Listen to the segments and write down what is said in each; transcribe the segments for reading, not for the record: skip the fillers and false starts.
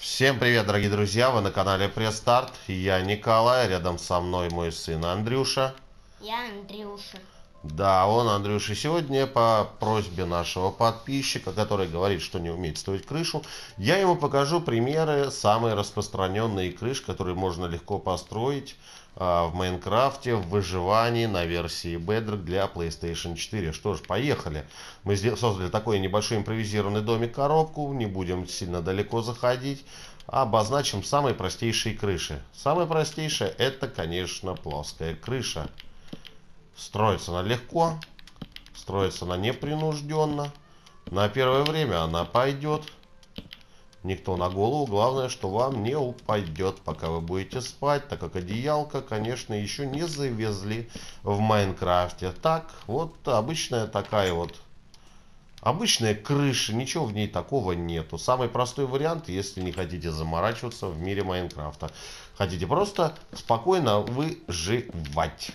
Всем привет, дорогие друзья! Вы на канале Пресс-Старт. Я Николай, рядом со мной мой сын Андрюша. Я Андрюша. Да, он Андрюша. Сегодня по просьбе нашего подписчика, который говорит, что не умеет строить крышу, я ему покажу примеры самые распространенные крыши, которые можно легко построить в Майнкрафте, в выживании на версии Bedrock для PlayStation 4. Что ж, поехали. Мы создали такой небольшой импровизированный домик-коробку, не будем сильно далеко заходить. Обозначим самые простейшие крыши. Самая простейшая это, конечно, плоская крыша. Строится она легко, строится она непринужденно. На первое время она пойдет. Никто на голову, главное, что вам не упадет, пока вы будете спать, так как одеялко, конечно, еще не завезли в Майнкрафте. Так, вот обычная такая вот, обычная крыша, ничего в ней такого нету. Самый простой вариант, если не хотите заморачиваться в мире Майнкрафта. Хотите просто спокойно выживать.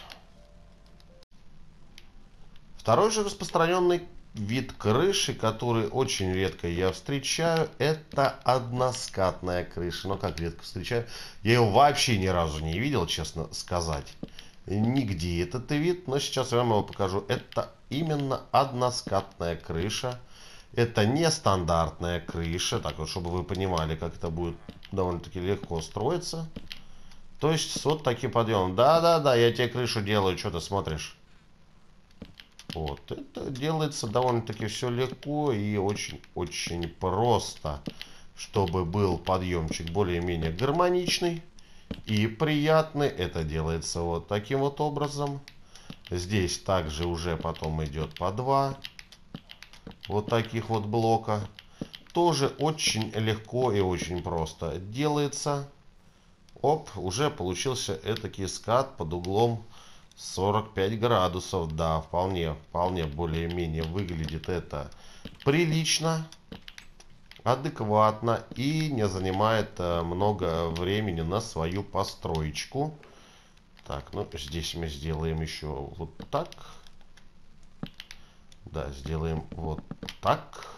Второй же распространенный вид крыши, который очень редко я встречаю, это односкатная крыша. Но как редко встречаю? Я ее вообще ни разу не видел, честно сказать. Нигде этот вид, но сейчас я вам его покажу. Это именно односкатная крыша. Это нестандартная крыша, так вот, чтобы вы понимали, как это будет довольно-таки легко строиться. То есть с вот таким подъемом. Да-да-да, я тебе крышу делаю, что ты смотришь? Вот, это делается довольно-таки все легко и очень-очень просто, чтобы был подъемчик более-менее гармоничный и приятный. Это делается вот таким вот образом. Здесь также уже потом идет по два вот таких вот блока. Тоже очень легко и очень просто делается. Оп, уже получился этакий скат под углом 45 градусов. Да, вполне более-менее выглядит это прилично, адекватно и не занимает много времени на свою построечку. Так, ну здесь мы сделаем еще вот так. Да, сделаем вот так.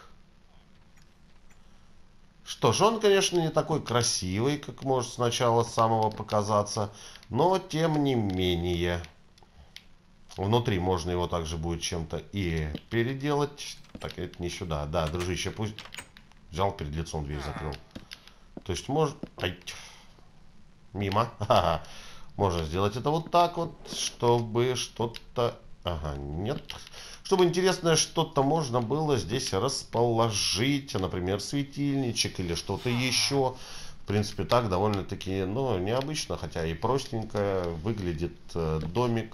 Что ж, он, конечно, не такой красивый, как может сначала с самого показаться, но тем не менее. Внутри можно его также будет чем-то и переделать. Так, это не сюда. Да, дружище, пусть взял перед лицом дверь закрыл. То есть можно... Ай, мимо. Ага. Можно сделать это вот так вот, чтобы что-то... Ага, нет. Чтобы интересное что-то можно было здесь расположить. Например, светильничек или что-то еще. В принципе, так довольно-таки, ну, необычно, хотя и простенько выглядит домик.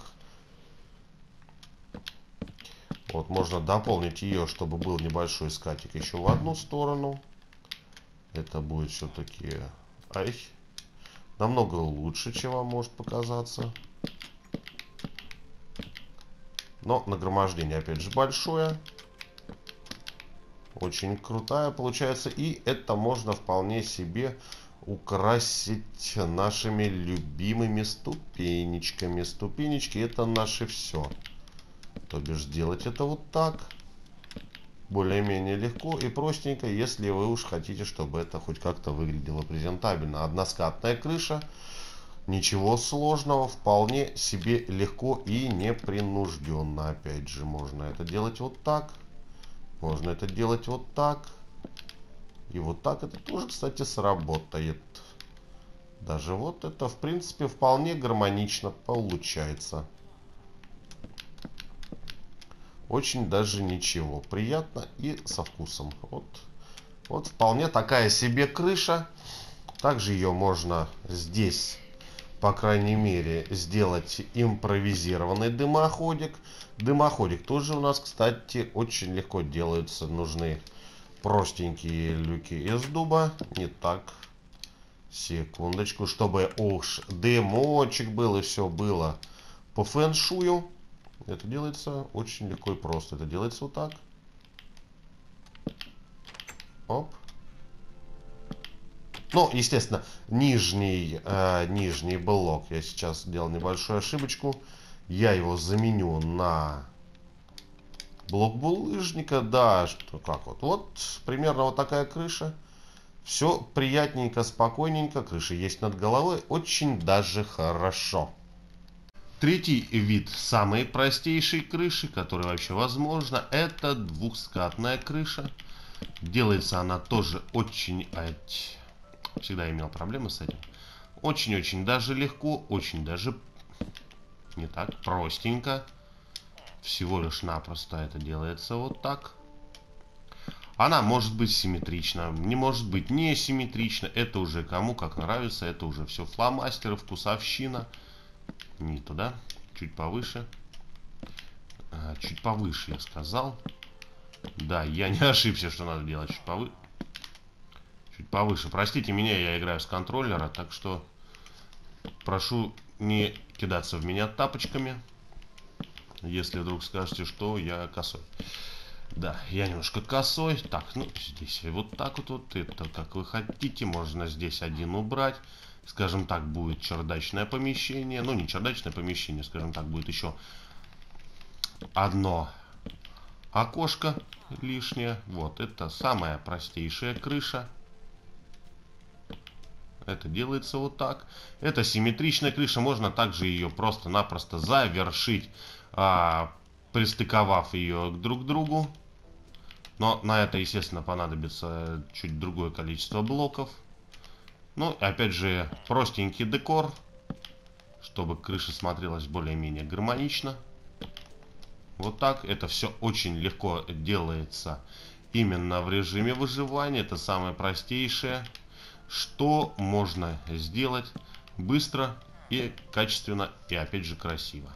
Вот можно дополнить ее, чтобы был небольшой скатик еще в одну сторону. Это будет все-таки намного лучше, чем вам может показаться. Но нагромождение опять же большое. Очень крутая получается. И это можно вполне себе украсить нашими любимыми ступенечками. Ступенечки это наше все. То бишь сделать это вот так. Более-менее легко и простенько, если вы уж хотите, чтобы это хоть как-то выглядело презентабельно. Односкатная крыша. Ничего сложного. Вполне себе легко и непринужденно. Опять же, можно это делать вот так. Можно это делать вот так. И вот так это тоже, кстати, сработает. Даже вот это, в принципе, вполне гармонично получается. Очень даже ничего. Приятно и со вкусом. Вот вполне такая себе крыша. Также ее можно здесь, по крайней мере, сделать импровизированный дымоходик. Дымоходик тоже у нас, кстати, очень легко делаются. Нужны простенькие люки из дуба. Не так. Секундочку. Чтобы уж дымочек был и все было по фэн-шую. Это делается очень легко и просто. Это делается вот так. Оп. Ну, естественно, нижний блок. Я сейчас сделал небольшую ошибочку. Я его заменю на блок булыжника. Да, что как вот. Вот примерно вот такая крыша. Все приятненько, спокойненько, крыша есть над головой, очень даже хорошо. Третий вид самой простейшей крыши, которая вообще возможна, это двухскатная крыша. Делается она тоже очень... Всегда имел проблемы с этим. Очень-очень даже легко, очень даже не так простенько. Всего лишь напросто это делается вот так. Она может быть симметрична, не может быть не симметрична. Это уже кому как нравится. Это уже все фломастеры, вкусовщина. Не туда, чуть повыше. Чуть повыше я сказал. Да, я не ошибся, что надо делать чуть повыше. Чуть повыше. Простите меня, я играю с контроллера, так что прошу не кидаться в меня тапочками, если вдруг скажете, что я косой. Да, я немножко косой. Так, ну здесь вот так вот. Это как вы хотите. Можно здесь один убрать. Скажем так, будет чердачное помещение. Ну, не чердачное помещение, скажем так, будет еще одно окошко лишнее. Вот, это самая простейшая крыша. Это делается вот так. Это симметричная крыша. Можно также ее просто-напросто завершить, пристыковав ее друг к другу. Но на это, естественно, понадобится чуть другое количество блоков. Ну, опять же, простенький декор, чтобы крыша смотрелась более-менее гармонично. Вот так. Это все очень легко делается именно в режиме выживания. Это самое простейшее, что можно сделать быстро и качественно, и опять же красиво.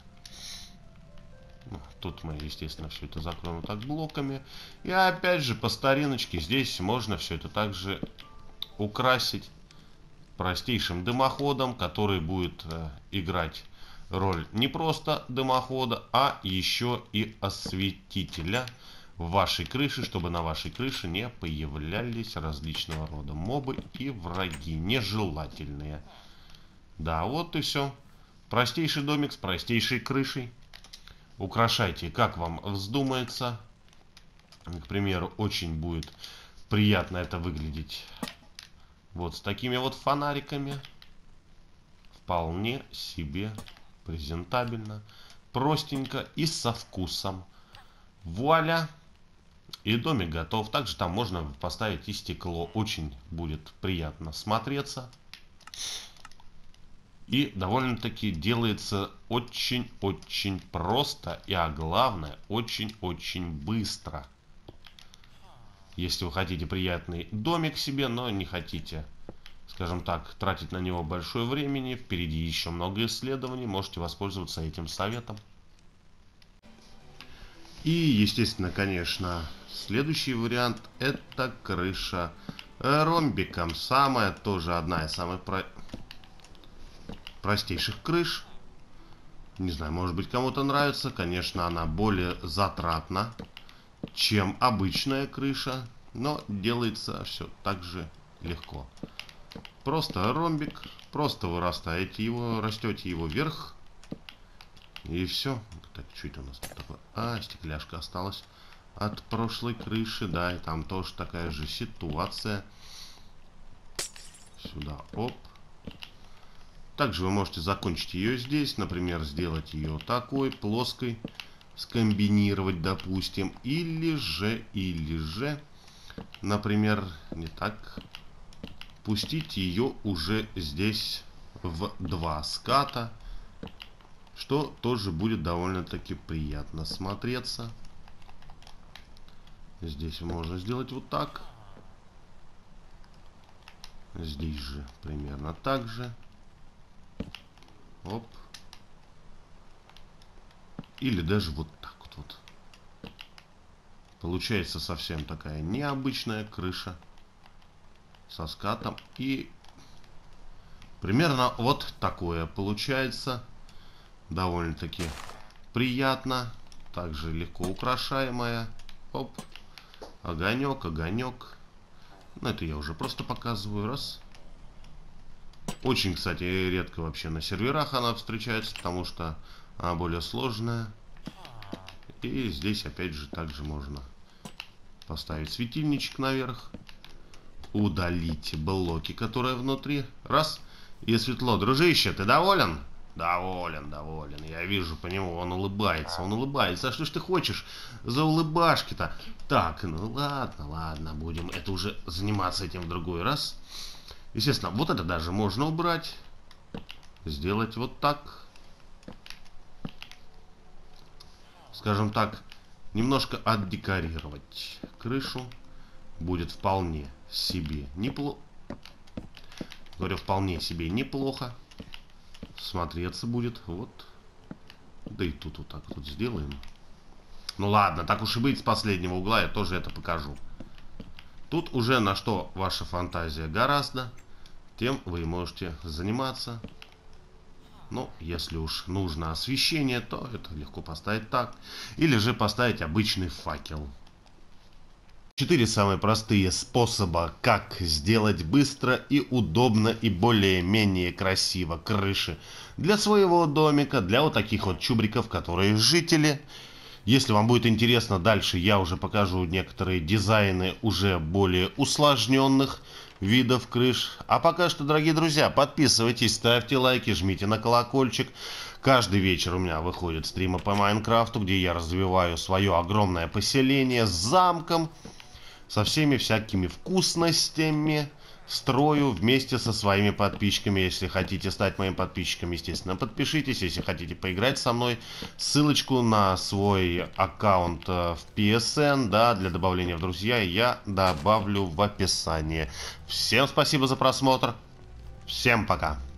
Тут мы, естественно, все это закроем так блоками. И опять же, по стариночке, здесь можно все это также украсить простейшим дымоходом, который будет играть роль не просто дымохода, а еще и осветителя вашей крыши, чтобы на вашей крыше не появлялись различного рода мобы и враги нежелательные. Да, вот и все. Простейший домик с простейшей крышей. Украшайте, как вам вздумается. К примеру, очень будет приятно это выглядеть вот с такими вот фонариками. Вполне себе презентабельно, простенько и со вкусом. Вуаля! И домик готов. Также там можно поставить и стекло. Очень будет приятно смотреться. И довольно-таки делается очень-очень просто. И, главное, очень-очень быстро. Если вы хотите приятный домик себе, но не хотите, скажем так, тратить на него большое времени, впереди еще много исследований, можете воспользоваться этим советом. И, естественно, конечно, следующий вариант — это крыша ромбиком. Самая, тоже одна из самых простейших крыш. Не знаю, может быть, кому-то нравится. Конечно, она более затратна, чем обычная крыша, но делается все так же легко. Просто ромбик, просто вы растаете его, растете его вверх, и все. Так, что это у нас тут такое? Стекляшка осталась от прошлой крыши, да, и там тоже такая же ситуация. Сюда, оп. Также вы можете закончить ее здесь, например, сделать ее такой, плоской, скомбинировать, допустим, или же, например, не так, пустить ее уже здесь в два ската, что тоже будет довольно-таки приятно смотреться. Здесь можно сделать вот так. Здесь же примерно так же. Оп. Или даже вот так вот. Получается совсем такая необычная крыша со скатом. И примерно вот такое получается. Довольно-таки приятно. Также легко украшаемая. Оп. Огонек, огонек. Ну, это я уже просто показываю. Раз. Очень, кстати, редко вообще на серверах она встречается, потому что она более сложная. И здесь, опять же, также можно поставить светильничек наверх. удалить блоки, которые внутри. Раз. И светло. Дружище, ты доволен? Доволен, доволен. Я вижу по нему, он улыбается, он улыбается. А что ж ты хочешь за улыбашки-то? Так, ну ладно, ладно, будем это уже заниматься этим в другой раз. Естественно, вот это даже можно убрать. Сделать вот так. Скажем так, немножко отдекорировать крышу. Будет вполне себе неплохо. Говорю, вполне себе неплохо. Смотреться будет. Вот. Да и тут вот так вот сделаем. Ну ладно, так уж и быть, с последнего угла я тоже это покажу. Тут уже на что ваша фантазия гораздо, тем вы можете заниматься. Но если уж нужно освещение, то это легко поставить так. Или же поставить обычный факел. 4 самые простые способа, как сделать быстро и удобно и более-менее красиво крыши для своего домика, для вот таких вот чубриков, которые жители. Если вам будет интересно, дальше я уже покажу некоторые дизайны уже более усложненных видов крыш. А пока что, дорогие друзья, подписывайтесь, ставьте лайки, жмите на колокольчик. Каждый вечер у меня выходят стримы по Майнкрафту, где я развиваю свое огромное поселение с замком, со всеми всякими вкусностями. Строю вместе со своими подписчиками. Если хотите стать моим подписчиком, естественно, подпишитесь. Если хотите поиграть со мной, ссылочку на свой аккаунт в PSN, да, для добавления в друзья, я добавлю в описании. Всем спасибо за просмотр. Всем пока.